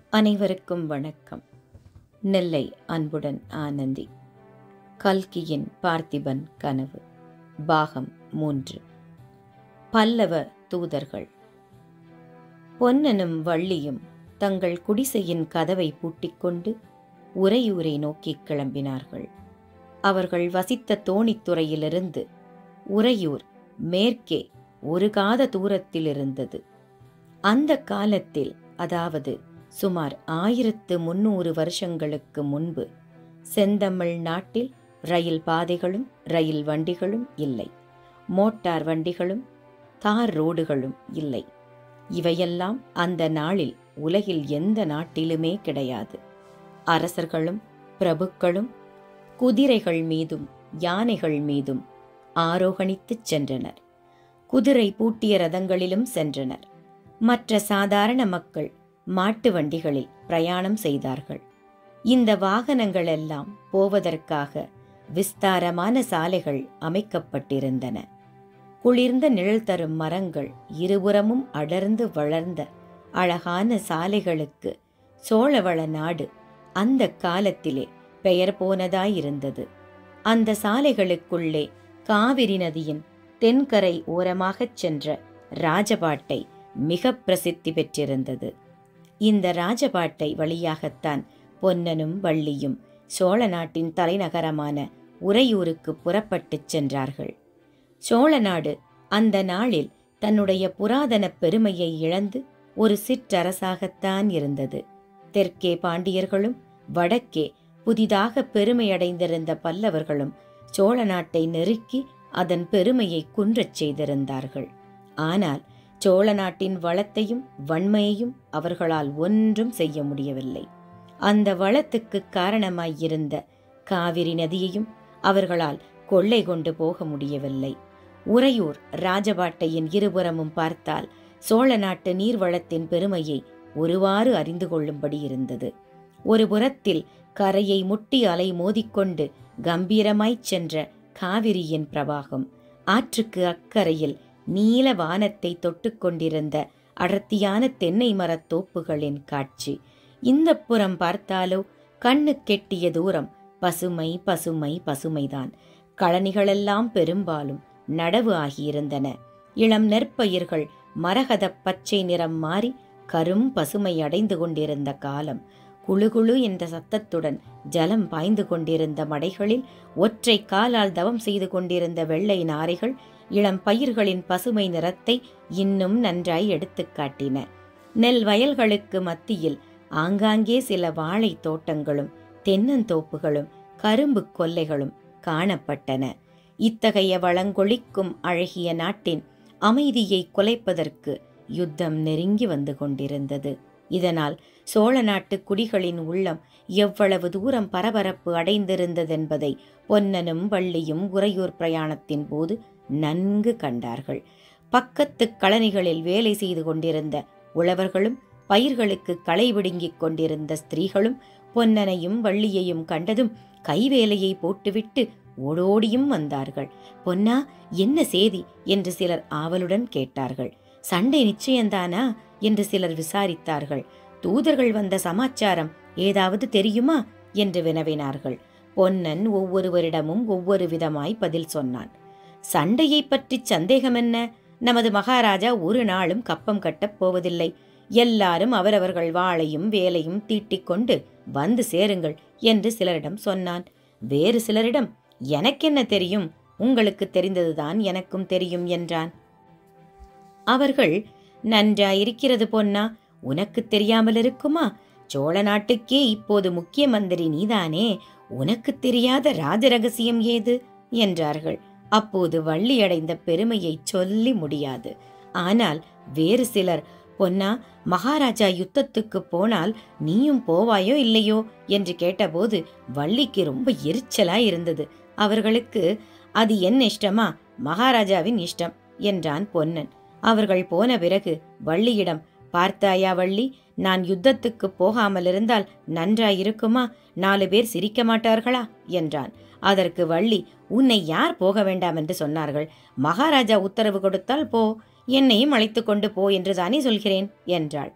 அனைவருக்கும் வணக்கம். நெல்லை அன்புடன் ஆனந்தி. கல்கியின் பார்த்திபன் கனவு பாகம் 3. பல்லவ தூதர்கள். பொன்னனும் வள்ளியும் தங்கள் குடிசையின் கதவை பூட்டிக்கொண்டு உறையூரை நோக்கி கிளம்பினார்கள். அவர்கள் வசித்த தோணித்துறையிலிருந்து உறையூர் மேற்கே ஒரு காத தூரத்தில் இருந்தது. அந்த காலத்தில், அதாவது சுமார் 1300 வருஷங்களுக்கு முன்பு, செந்தமிழ் நாட்டில் ரயில் பாதைகளும் ரயில் வண்டிகளும் இல்லை, மோட்டார் வண்டிகளும் தார் ரோடுகளும் இல்லை. இவையெல்லாம் அந்த நாளில் உலகில் எந்த நாட்டிலுமே கிடையாது. அரசர்களும் பிரபுக்களும் குதிரைகள் மீதும் யானைகள் மீதும் ஆரோகணித்துச் சென்றனர். குதிரை பூட்டிய ரதங்களிலும் சென்றனர். மற்ற சாதாரண மக்கள் மாட்டு வண்டிகளில் பிரயாணம் செய்தார்கள். இந்த வாகனங்கள் எல்லாம் போவதற்காக விஸ்தாரமான சாலைகள் அமைக்கப்பட்டிருந்தன. குளிர்ந்த நிழல் தரும் மரங்கள் இருபுறமும் அடர்ந்து வளர்ந்த அழகான சாலைகளுக்கு சோழவள நாடு அந்த காலத்திலே பெயர் போனதாயிருந்தது. அந்த சாலைகளுக்குள்ளே காவிரி நதியின் தென்கரை ஓரமாகச் சென்ற ராஜபாட்டை மிக பிரசித்தி பெற்றிருந்தது. இந்த ராஜபாட்டை வழியாகத்தான் பொன்னனும் வள்ளியும் சோழ நாட்டின் தலைநகரமான உறையூருக்கு புறப்பட்டுச் சென்றார்கள். சோழ நாடு அந்த நாளில் தன்னுடைய புராதன பெருமையை இழந்து ஒரு சிற்றரசாகத்தான் இருந்தது. தெற்கே பாண்டியர்களும் வடக்கே புதிதாக பெருமையடைந்திருந்த பல்லவர்களும் சோழ நாட்டை நெருக்கி அதன் பெருமையை குன்றச் செய்திருந்தார்கள். ஆனால் சோழ நாட்டின் வளத்தையும் வன்மையையும் அவர்களால் ஒன்றும் செய்ய முடியவில்லை. அந்த வளத்துக்கு காரணமாயிருந்த காவிரி நதியையும் அவர்களால் கொள்ளை கொண்டு போக முடியவில்லை. உறையூர் ராஜபாட்டையின் இருபுறமும் பார்த்தால் சோழ நாட்டு நீர்வளத்தின் பெருமையை ஒருவாறு அறிந்து கொள்ளும்படி இருந்தது. ஒரு புறத்தில் கரையை முட்டி அலை மோதிக்கொண்டு கம்பீரமாய்ச் சென்ற காவிரியின் பிரவாகம், ஆற்றுக்கு அக்கரையில் நீல வானத்தை தொட்டு கொண்டிருந்த அடர்த்தியான தென்னை மரத்தோப்புகளின் காட்சி. இந்த புறம் பார்த்தாலோ கண்ணு கெட்டிய தூரம் பசுமை பசுமை பசுமைதான். கழனிகளெல்லாம் பெரும்பாலும் நடவு ஆகியிருந்தன. இளம் நெற்பயிர்கள் மரகத பச்சை நிறம் மாறி கரும் பசுமை அடைந்து கொண்டிருந்த காலம். குழுகுழு என்ற சத்தத்துடன் ஜலம் பாய்ந்து கொண்டிருந்த மடைகளில் ஒற்றை காலால் தவம் செய்து கொண்டிருந்த வெள்ளை நாரைகள் இளம் பயிர்களின் பசுமை நிறத்தை இன்னும் நன்றாய் எடுத்துக் காட்டின. நெல் வயல்களுக்கு மத்தியில் ஆங்காங்கே சில வாழை தோட்டங்களும் தென்னந்தோப்புகளும் கரும்பு கொல்லைகளும் காணப்பட்டன. இத்தகைய வளங்கொழிக்கும் அழகிய நாட்டின் அமைதியை குலைப்பதற்கு யுத்தம் நெருங்கி வந்து கொண்டிருந்தது. இதனால் சோழ நாட்டு குடிகளின் உள்ளம் எவ்வளவு தூரம் பரபரப்பு அடைந்திருந்ததென்பதை பொன்னனும் வள்ளியும் உறையூர் பிரயாணத்தின் போது நன்கு கண்டார்கள். பக்கத்து களனிகளில் வேலை செய்து கொண்டிருந்த உழவர்களும் பயிர்களுக்கு களை பிடுங்கிக் கொண்டிருந்த ஸ்திரீகளும் பொன்னனையும் வள்ளியையும் கண்டதும் கைவேலையை போட்டுவிட்டு ஓடோடியும் வந்தார்கள். பொன்னா, என்ன சேதி என்று சிலர் ஆவலுடன் கேட்டார்கள். சண்டை நிச்சயந்தானா என்று சிலர் விசாரித்தார்கள். தூதர்கள் வந்த சமாச்சாரம் ஏதாவது தெரியுமா என்று வினவினார்கள். பொன்னன் ஒவ்வொருவரிடமும் ஒவ்வொரு விதமாய் பதில் சொன்னான். சண்டையை பற்றி சந்தேகம் என்ன? நமது மகாராஜா ஒரு நாளும் கப்பம் கட்டப் போவதில்லை. எல்லாரும் அவரவர்கள் வாளையும் வேலையும் தீட்டிக்கொண்டு வந்து சேருங்கள் என்று சிலரிடம் சொன்னான். வேறு சிலரிடம், எனக்கென்ன தெரியும், உங்களுக்கு தெரிந்ததுதான் எனக்கும் தெரியும் என்றான். அவர்கள், நன்றாயிருக்கிறது பொன்னா, உனக்கு தெரியாமல் இருக்குமா? சோழ நாட்டுக்கே இப்போது முக்கிய மந்திரி நீதானே, உனக்கு தெரியாத ராஜ ரகசியம் ஏது என்றார்கள். அப்போது வள்ளி அடைந்த பெருமையை சொல்லி முடியாது. ஆனால் வேறு சிலர், பொன்னா, மகாராஜா யுத்தத்துக்கு போனால் நீயும் போவாயோ இல்லையோ என்று கேட்டபோது வள்ளிக்கு ரொம்ப எரிச்சலாய் இருந்தது. அவர்களுக்கு, அது என் இஷ்டமா, மகாராஜாவின் இஷ்டம் என்றான் பொன்னன். அவர்கள் போன பிறகு வள்ளியிடம், பார்த்தாயா வள்ளி, நான் யுத்தத்துக்கு போகாமல் இருந்தால் நன்றாயிருக்குமா? 4 பேர் சிரிக்க மாட்டார்களா என்றான். அதற்கு வள்ளி, உன்னை யார் போக வேண்டாம் என்று சொன்னார்கள்? மகாராஜா உத்தரவு கொடுத்தால் போ, என்னையும் அழைத்து கொண்டு போ என்று தானே சொல்கிறேன் என்றாள்.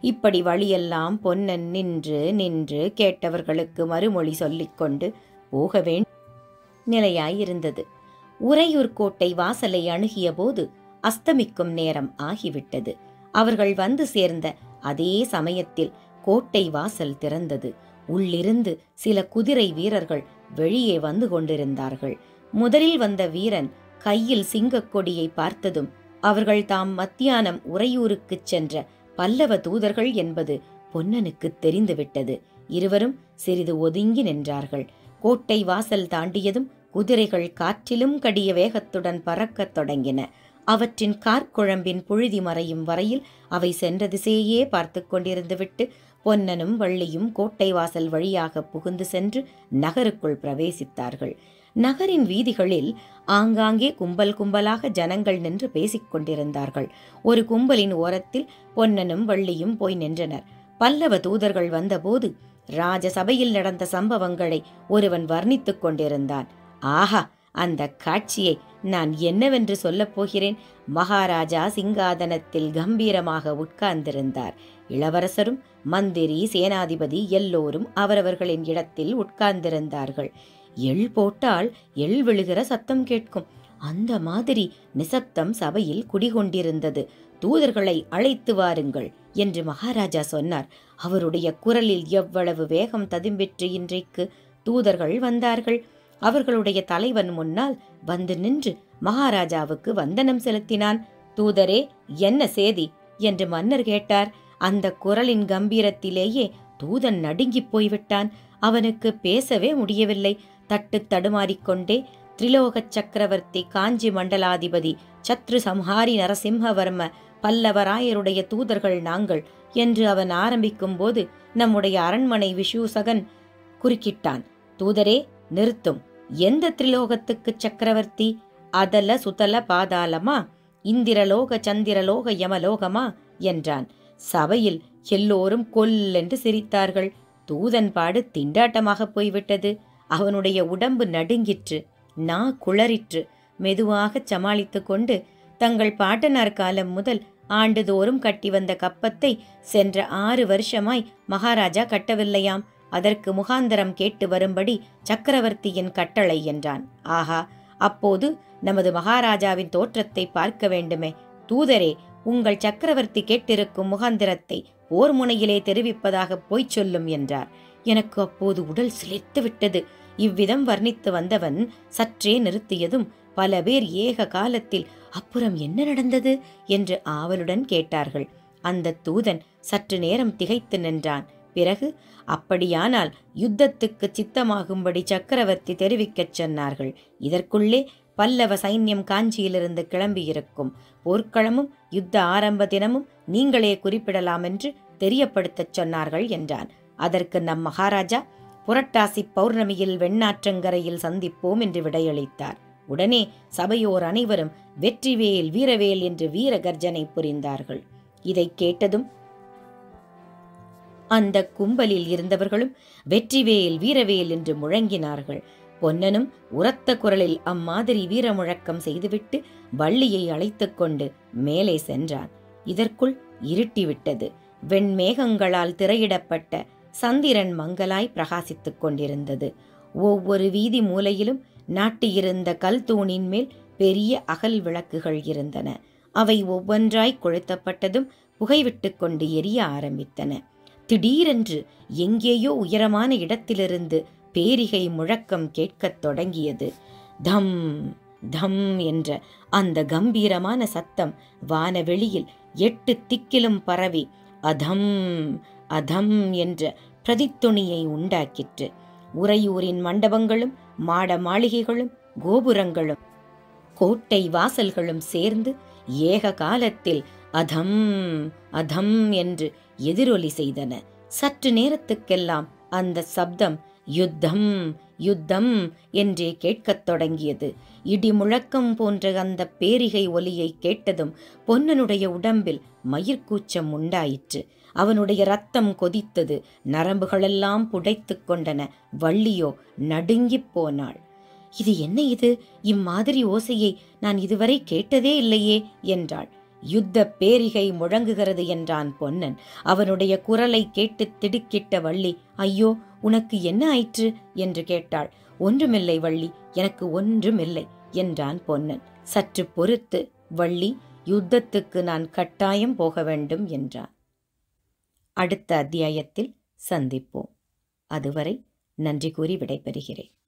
இப்படி வழியெல்லாம் பொன்னன் நின்று நின்று கேட்டவர்களுக்கு மறுமொழி சொல்லிக்கொண்டு போக வேண்டிய நிலையாயிருந்தது. உறையூர் கோட்டை வாசலை அணுகிய போது அஸ்தமிக்கும் நேரம் ஆகிவிட்டது. அவர்கள் வந்து சேர்ந்த அதே சமயத்தில் கோட்டை வாசல் திறந்தது. உள்ளிருந்து சில குதிரை வீரர்கள் வெளியே வந்து கொண்டிருந்தார்கள். முதலில் வந்த வீரன் கையில் சிங்கக் கொடியை பார்த்ததும் அவர்கள் தாம் மத்தியானம் உறையூருக்குச் சென்ற பல்லவ தூதர்கள் என்பது பொன்னனுக்கு தெரிந்துவிட்டது. இருவரும் சிறிது ஒதுங்கி நின்றார்கள். கோட்டை வாசல் தாண்டியதும் குதிரைகள் காற்றிலும் கடிய வேகத்துடன் பறக்கத் தொடங்கின. அவற்றின் கார்குழம்பின் புழுதி மறையும் வரையில் அவை சென்ற திசையே பார்த்து கொண்டிருந்துவிட்டு பொன்னனும் வள்ளியும் கோட்டை வாசல் வழியாக புகுந்து சென்று நகருக்குள் பிரவேசித்தார்கள். நகரின் வீதிகளில் ஆங்காங்கே கும்பல் கும்பலாக ஜனங்கள் நின்று பேசிக் கொண்டிருந்தார்கள். ஒரு கும்பலின் ஓரத்தில் பொன்னனும் வள்ளியும் போய் நின்றனர். பல்லவ தூதர்கள் வந்தபோது ராஜசபையில் நடந்த சம்பவங்களை ஒருவன் வர்ணித்துக் கொண்டிருந்தான். ஆஹா, அந்த காட்சியை நான் என்னவென்று சொல்லப் போகிறேன். மகாராஜா சிங்காதனத்தில் கம்பீரமாக உட்கார்ந்திருந்தார். இளவரசரும் மந்திரி சேனாதிபதி எல்லோரும் அவரவர்களின் இடத்தில் உட்கார்ந்திருந்தார்கள். எள் போட்டால் எள் விழுகிற சத்தம் கேட்கும். அந்த மாதிரி நிசப்தம் சபையில் குடிகொண்டிருந்தது. தூதர்களை அழைத்து வாருங்கள் என்று மகாராஜா சொன்னார். அவருடைய குரலில் எவ்வளவு வேகம் ததும்பிற்று! இன்றைக்கு தூதர்கள் வந்தார்கள். அவர்களுடைய தலைவன் முன்னால் வந்து நின்று மகாராஜாவுக்கு வந்தனம் செலுத்தினான். தூதரே, என்ன சேதி என்று மன்னர் கேட்டார். அந்த குரலின் கம்பீரத்திலேயே தூதன் நடுங்கிப் போய்விட்டான். அவனுக்கு பேசவே முடியவில்லை. தட்டு தடுமாறிக்கொண்டே திரிலோக சக்கரவர்த்தி காஞ்சி மண்டலாதிபதி சத்ரு சம்ஹாரி நரசிம்மவர்ம பல்லவராயருடைய தூதர்கள் நாங்கள் என்று அவன் ஆரம்பிக்கும் போது நம்முடைய அரண்மனை விஷூசகன் குறுக்கிட்டான். தூதரே, நிறுத்தும். எந்த திரிலோகத்துக்கு சக்கரவர்த்தி? அதல சுதல பாதாளமா? இந்திரலோக சந்திரலோக யமலோகமா என்றான். சபையில் எல்லோரும் கொல்லென்று சிரித்தார்கள். தூதன் பாடு திண்டாட்டமாக போய்விட்டது. அவனுடைய உடம்பு நடுங்கிற்று, நா குளறிற்று. மெதுவாகச் சமாளித்து கொண்டு தங்கள் பாட்டனார் காலம் முதல் ஆண்டுதோறும் கட்டி வந்த கப்பத்தை சென்ற 6 வருஷமாய் மகாராஜா கட்டவில்லையாம். அதற்கு முகாந்தரம் கேட்டு வரும்படி சக்கரவர்த்தியின் கட்டளை என்றான். ஆஹா, அப்போது நமது மகாராஜாவின் தோற்றத்தை பார்க்க வேண்டுமே. தூதரே, உங்கள் சக்கரவர்த்தி கேட்டிருக்கும் முகாந்திரத்தை போர் முனையிலே தெரிவிப்பதாக போய்ச் சொல்லும் என்றார். எனக்கு அப்போது உடல் சிலிர்த்து விட்டது. இவ்விதம் வர்ணித்து வந்தவன் சற்றே நிறுத்தியதும் பல பேர் ஏக காலத்தில் அப்புறம் என்ன நடந்தது என்று ஆவலுடன் கேட்டார்கள். அந்த தூதன் சற்று நேரம் திகைத்து நின்றான். பிறகு, அப்படியானால் யுத்தத்துக்கு சித்தமாகும்படி சக்கரவர்த்தி தெரிவிக்கச் சொன்னார்கள். இதற்குள்ளே பல்லவ சைன்யம் காஞ்சியிலிருந்து கிளம்பியிருக்கும். போர்க்களமும் யுத்த ஆரம்ப தினமும் நீங்களே குறிப்பிடலாம் என்று தெரியப்படுத்தச் சொன்னார்கள் என்றான். அதற்கு நம் மகாராஜா, புரட்டாசி பௌர்ணமியில் வெண்ணாற்றங்கரையில் சந்திப்போம் என்று விடையளித்தார். உடனே சபையோர் அனைவரும் வெற்றிவேல் வீரவேல் என்று வீர கர்ஜனை புரிந்தார்கள். இதை கேட்டதும் அந்த கும்பலில் இருந்தவர்களும் வெற்றிவேல் வீரவேல் என்று முழங்கினார்கள். பொன்னனும் உரத்த குரலில் அம்மாதிரி வீர முழக்கம் செய்துவிட்டு வள்ளியை அழைத்து கொண்டு மேலே சென்றான். இதற்குள் இருட்டிவிட்டது. வெண்மேகங்களால் திரையிடப்பட்ட சந்திரன் மங்கலாய் பிரகாசித்துக் கொண்டிருந்தது. ஒவ்வொரு வீதி மூலையிலும் நாட்டியிருந்த கல் தூணின் மேல் பெரிய அகல் விளக்குகள் இருந்தன. அவை ஒவ்வொன்றாய் கொளுத்தப்பட்டதும் புகைவிட்டு கொண்டு எரிய ஆரம்பித்தன. திடீரென்று எங்கேயோ உயரமான இடத்திலிருந்து பேரிகை முழக்கம் கேட்கத் தொடங்கியது. தம் தம் என்ற அந்த கம்பீரமான சத்தம் வானவெளியில் 8 திக்கிலும் பரவி அதம் அதம் என்ற பிரதித்துணியை உண்டாக்கிற்று. உறையூரின் மண்டபங்களும் மாட மாளிகைகளும் கோபுரங்களும் கோட்டை வாசல்களும் சேர்ந்து ஏக காலத்தில் அதம் அதம் என்று எதிரொலி செய்தன. சற்று நேரத்துக்கெல்லாம் அந்த சப்தம் யுத்தம் யுத்தம் என்றே கேட்கத் தொடங்கியது. இடி முழக்கம் போன்ற அந்த பேரிகை ஒலியை கேட்டதும் பொன்னனுடைய உடம்பில் மயிர்கூச்சம் உண்டாயிற்று. அவனுடைய இரத்தம் கொதித்தது. நரம்புகளெல்லாம் புடைத்து கொண்டன. வள்ளியோ நடுங்கிப் போனாள். இது என்ன? இது இம்மாதிரி ஓசையை நான் இதுவரை கேட்டதே இல்லையே என்றாள். யுத்த பேரிகை முழங்குகிறது என்றான் பொன்னன். அவனுடைய குரலை கேட்டு திடுக்கிட்ட வள்ளி, ஐயோ, உனக்கு என்ன ஆயிற்று என்று கேட்டாள். ஒன்றுமில்லை வள்ளி, எனக்கு ஒன்றுமில்லை என்றான் பொன்னன். சற்று பொறுத்து வள்ளி, யுத்தத்துக்கு நான் கட்டாயம் போக வேண்டும் என்றான். அடுத்த அத்தியாயத்தில் சந்திப்போம். அதுவரை நன்றி கூறி விடைபெறுகிறேன்.